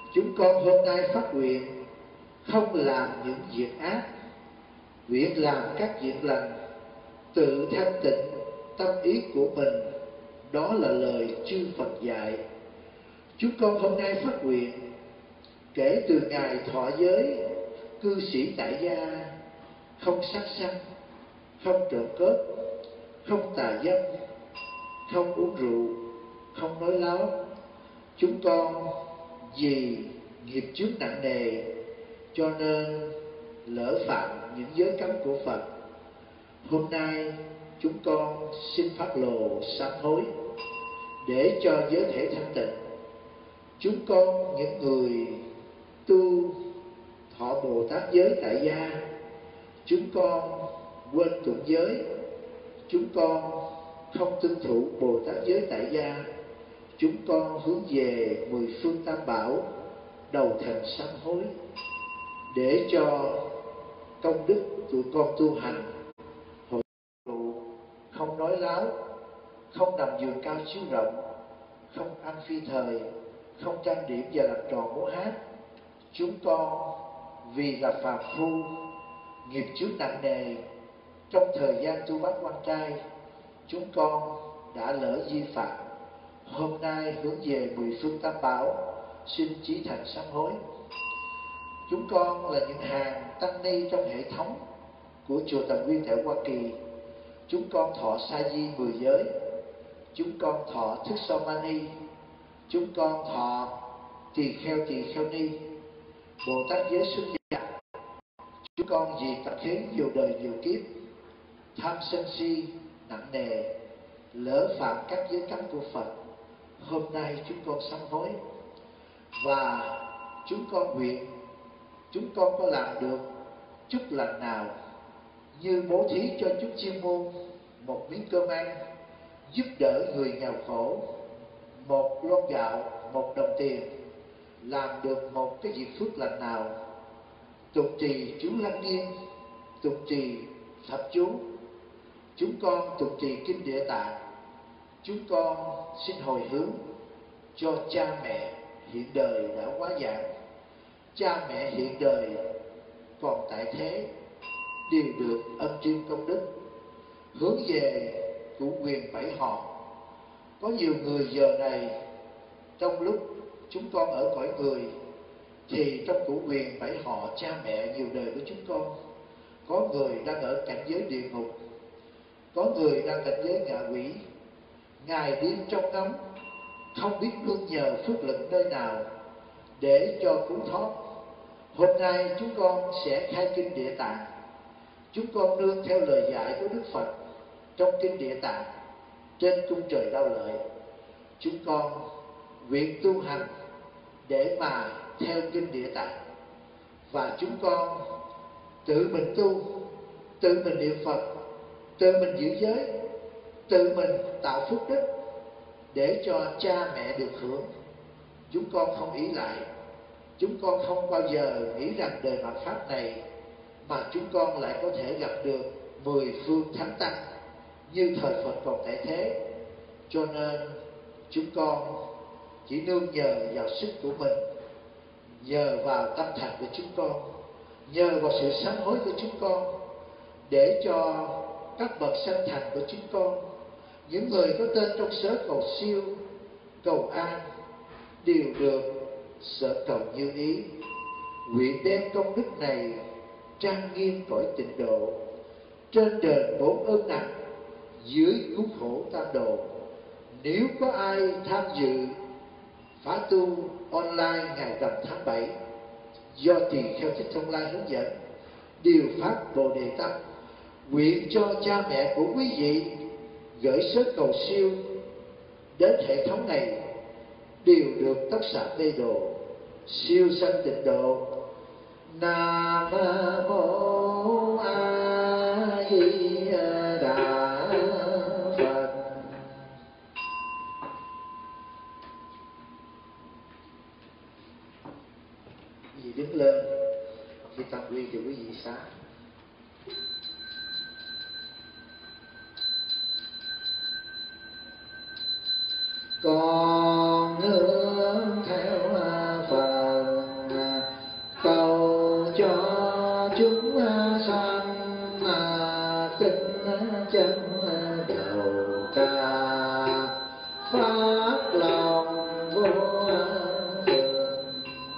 chúng con hôm nay phát nguyện không làm những việc ác, nguyện làm các việc lành, tự thanh tịnh tâm ý của mình. Đó là lời chư Phật dạy. Chúng con hôm nay phát nguyện kể từ ngày thọ giới, cư sĩ tại gia không sát sanh, không trộm cướp, không tà dâm, không uống rượu, không nói láo. Chúng con vì nghiệp chướng nặng nề cho nên lỡ phạm những giới cấm của Phật. Hôm nay chúng con xin phát lộ sám hối để cho giới thể thanh tịnh. Chúng con những người tu thọ Bồ Tát giới tại gia, chúng con quên tụng giới, chúng con không tuân thủ Bồ Tát giới tại gia, chúng con hướng về mười phương tam bảo, đầu thành sám hối để cho công đức tụi con tu hành hội tụ, không nói láo, không nằm giường cao chiếu rộng, không ăn phi thời, không trang điểm và làm trò múa hát. Chúng con vì là phàm phu, nghiệp chướng nặng nề, trong thời gian tu bát quan trai, chúng con đã lỡ vi phạm. Hôm nay hướng về mười phương tam bảo, xin chí thành sám hối. Chúng con là những hàng tăng ni trong hệ thống của chùa Tầm Nguyên tại Hoa Kỳ. Chúng con thọ sa di mười giới, chúng con thọ thức so mani, chúng con thọ tỳ kheo tỳ kheo ni, Bồ Tát giới xuất gia. Chúng con vì tập khí nhiều đời nhiều kiếp, tham sân si nặng nề, lỡ phạm các giới cấm của Phật. Hôm nay chúng con sám hối và chúng con nguyện chúng con có làm được chút lành nào, như bố thí cho chút chuyên môn một miếng cơm ăn, giúp đỡ người nghèo khổ một lon gạo, một đồng tiền, làm được một cái việc phước lành nào, tụng trì chú Lăng Nghiêm, tụng trì Pháp chú, chúng con tụng trì kinh Địa Tạng, chúng con xin hồi hướng cho cha mẹ hiện đời đã quá giảng, cha mẹ hiện đời còn tại thế đều được ân chuyên công đức, hướng về cụ quyền bảy họ. Có nhiều người giờ này trong lúc chúng con ở cõi người thì trong cụ quyền bảy họ cha mẹ nhiều đời của chúng con, có người đang ở cảnh giới địa ngục, có người đang cảnh giới ngạ quỷ, ngày đêm trong ngóng không biết nương nhờ phước lực nơi nào để cho cứu thoát. Hôm nay chúng con sẽ khai kinh Địa Tạng. Chúng con nương theo lời dạy của Đức Phật trong kinh Địa Tạng trên cung trời Đau Lợi. Chúng con nguyện tu hành để mà theo kinh Địa Tạng, và chúng con tự mình tu, tự mình niệm Phật, tự mình giữ giới, tự mình tạo phước đức để cho cha mẹ được hưởng. Chúng con không ý lại, chúng con không bao giờ nghĩ rằng đời mạt pháp này mà chúng con lại có thể gặp được mười phương thánh tăng như thời Phật còn tại thế. Cho nên chúng con chỉ nương nhờ vào sức của mình, nhờ vào tâm thành của chúng con, nhờ vào sự sám hối của chúng con, để cho các bậc sanh thành của chúng con, những người có tên trong sớ cầu siêu, cầu an, đều được sở cầu như ý. Nguyện đem công đức này trang nghiêm cõi tịnh độ, trên đền bốn ơn nặng, dưới cứu khổ tam độ. Nếu có ai tham dự khóa tu online ngày rằm tháng bảy do Tỳ Kheo Thích Thông Lai hướng dẫn, điều phát Bồ Đề tâm, nguyện cho cha mẹ của quý vị gửi sớ cầu siêu đến hệ thống này đều được tất xạ mê độ, siêu sanh tịnh độ. Nam mô A Di Đà Phật. Quý vị đứng lên khi tam quy cho quý vị xá. Con nương theo Phật cho chúng sanh tinh chân đầu ca phát lòng vô thường.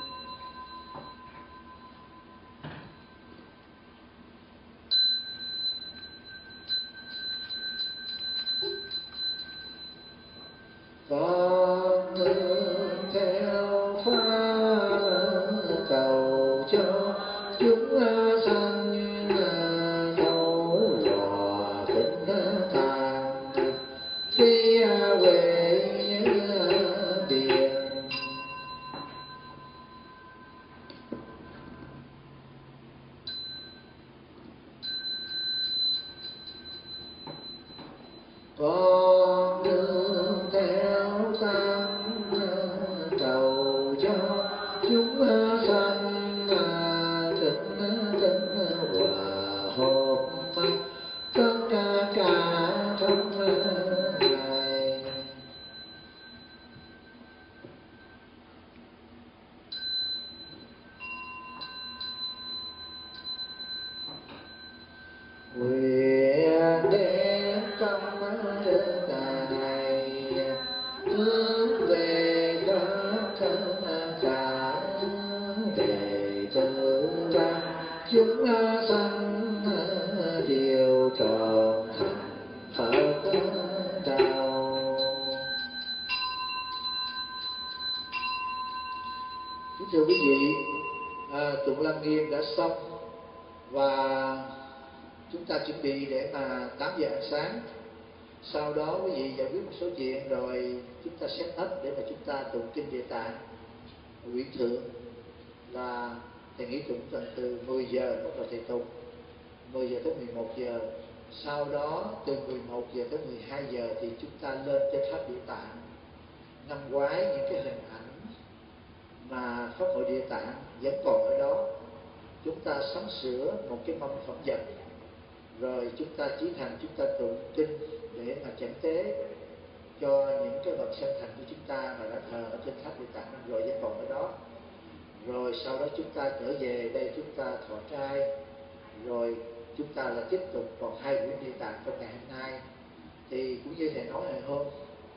Con nương theo pháp cầu cho chúng sanh thấu hòa tịnh tạng khi về biển. Con nương theo tam cầu cho chúng sanh tịnh tịnh hòa hợp tất cả cả trong ngày. Nguyện đến trong đời này hướng về các cả đệ tử ra chúng sanh đều trọn thành Phật đạo. Kính thưa quý vị, à, tụng Lăng Nghiêm đã xong và chúng ta chuẩn bị để mà tám giờ ăn sáng. Sau đó quý vị giải quyết một số chuyện rồi chúng ta set up để mà chúng ta tụng kinh Địa Tạng Uyển Thượng, là thầy nghĩ tụng từ mười giờ bắt đầu thầy tụng, mười giờ tới mười một giờ. Sau đó từ mười một giờ tới mười hai giờ thì chúng ta lên trên tháp Địa Tạng năm ngoái những cái hình ảnh mà Pháp hội Địa Tạng vẫn còn ở đó. Chúng ta sắm sửa một cái mâm phẩm vật, rồi chúng ta chỉ thành chúng ta tụng kinh để mà chẳng tế cho những cái bậc sanh thành của chúng ta mà đã thờ ở trên tháp Địa Tạng năm rồi vẫn còn ở đó. Rồi sau đó chúng ta trở về đây chúng ta thọ trai, rồi chúng ta là tiếp tục còn hai buổi Địa Tạng trong ngày hôm nay. Thì cũng như thầy nói ngày hôm,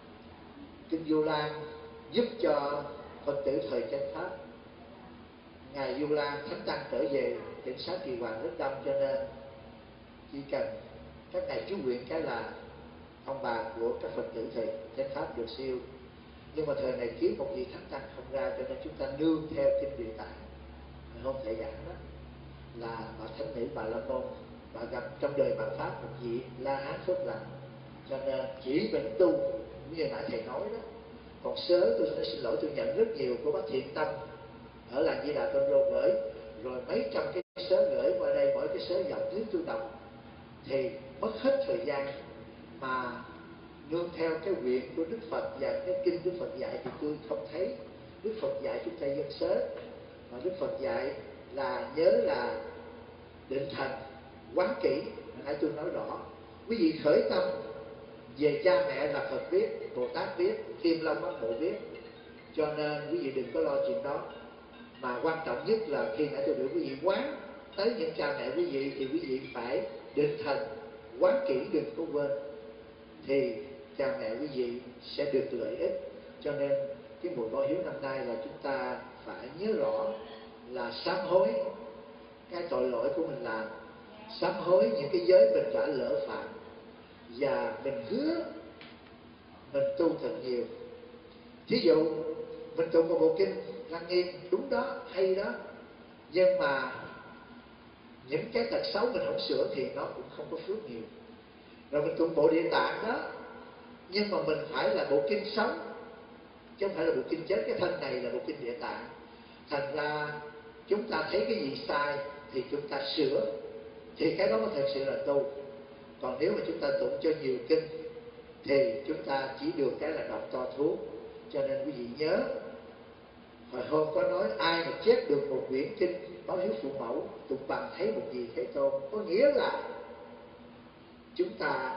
kinh Vu Lan giúp cho Phật tử thời chánh pháp. Ngài Vu Lan Thánh Tăng trở về tỉnh xá Kỳ Hoàng rất đông, cho nên chỉ cần các ngài chú nguyện cái là ông bà của các Phật tử thời chánh pháp được siêu. Nhưng mà thời này kiếm một vị Thánh Tăng không ra, cho nên chúng ta nương theo kinh Địa Tạng. Hôm thầy giảng đó là bà Thánh Nữ Bà La Môn, bà gặp trong đời bà pháp một vị La Hán phước lành, cho nên chỉ mình tu như nãy thầy nói đó. Còn sớ tôi xin lỗi, tôi nhận rất nhiều của bác Thiện Tâm ở làng Di Đà Tôn Rô gửi, rồi mấy trăm cái sớ gửi qua đây, mỗi cái sớ giọng nếu tôi đọc thì mất hết thời gian, mà nương theo cái nguyện của Đức Phật và cái kinh Đức Phật dạy thì tôi không thấy Đức Phật dạy chúng ta dân sớ. Mà Đức Phật dạy là nhớ là định thành quán kỹ. Nãy tôi nói rõ, quý vị khởi tâm về cha mẹ là Phật biết, Bồ Tát biết, Kim Long Bát Bộ biết, cho nên quý vị đừng có lo chuyện đó. Mà quan trọng nhất là khi nãy tôi được quý vị quán tới những cha mẹ quý vị thì quý vị phải định thành quán kỹ, đừng có quên, thì cha mẹ quý vị sẽ được lợi ích. Cho nên cái mùa báo hiếu năm nay là chúng ta phải nhớ rõ là sám hối cái tội lỗi của mình làm, sám hối những cái giới mình đã lỡ phạm, và mình hứa mình tu thật nhiều. Thí dụ mình tụng một bộ kinh Lăng Nghiêm, đúng đó, hay đó, nhưng mà những cái tật xấu mình không sửa thì nó cũng không có phước nhiều. Rồi mình tụng bộ Địa Tạng đó, nhưng mà mình phải là bộ kinh sống chứ không phải là bộ kinh chết. Cái thân này là bộ kinh Địa Tạng, thành ra chúng ta thấy cái gì sai thì chúng ta sửa, thì cái đó mới thật sự là tu. Còn nếu mà chúng ta tụng cho nhiều kinh thì chúng ta chỉ được cái là đọc to thuốc. Cho nên quý vị nhớ, hồi hôm có nói ai mà chép được một quyển kinh Báo Hiếu Phụ Mẫu tụng bằng thấy một gì Thế Tôn, có nghĩa là chúng ta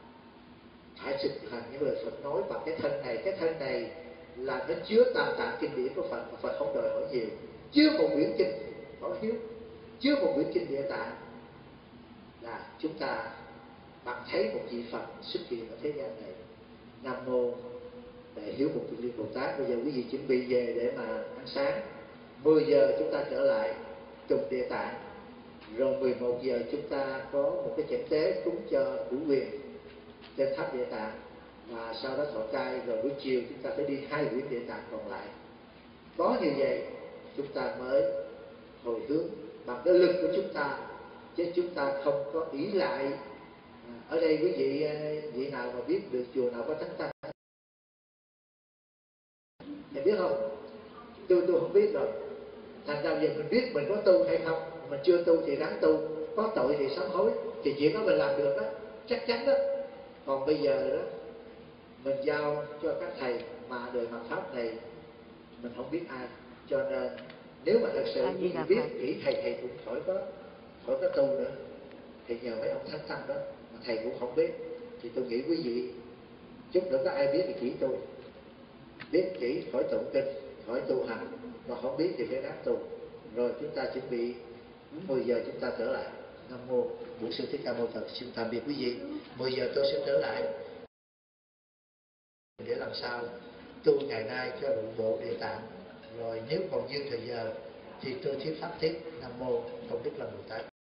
phải thực hành những lời Phật nói bằng cái thân này. Cái thân này là nó chứa tam tạng kinh điển của Phật, mà Phật không đòi hỏi nhiều. Chứa một quyển kinh Báo Hiếu chứa một quyển kinh Địa Tạng là chúng ta bạn thấy một vị Phật xuất hiện ở thế gian này. Nam mô Đại Hiếu Mục Kiền Liên Bồ Tát. Bây giờ quý vị chuẩn bị về để mà ăn sáng. Mười giờ chúng ta trở lại trùng Địa Tạng, rồi mười một giờ chúng ta có một cái chén tế cúng cho Cửu Quyền trên tháp Địa Tạng, và sau đó thọ cai. Rồi buổi chiều chúng ta phải đi hai quyển Địa Tạng còn lại. Có như vậy chúng ta mới hồi hướng bằng cái lực của chúng ta, chứ chúng ta không có ỷ lại. Ở đây quý vị vị nào mà biết được chùa nào có thánh tăng thì biết không? Tôi tôi không biết rồi. Thành ra giờ mình biết mình có tu hay không, mình chưa tu thì ráng tu, có tội thì sám hối, thì chuyện đó mình làm được đó, chắc chắn đó. Còn bây giờ đó mình giao cho các thầy mà đời mặt pháp này mình không biết ai, cho nên nếu mà thật sự quý vị biết kỹ thầy thầy cũng khỏi có khỏi có tu nữa, thì nhờ mấy ông thánh tăng đó mà thầy cũng không biết, thì tôi nghĩ quý vị chút nữa có ai biết thì chỉ tôi biết kỹ khỏi tụng kinh, khỏi tu hành, mà không biết thì phải ráng tu. Rồi chúng ta chuẩn bị mười giờ chúng ta trở lại. Nam mô Bổn Sư Thích Ca Mâu Ni Phật. Xin tạm biệt quý vị. Mười giờ tôi sẽ trở lại để làm sao tu ngày nay cho đủ bộ Địa Tạng. Rồi nếu còn dư thời giờ thì tôi thuyết pháp tiếp. Nam mô Công Đức Lâm Bồ Tát.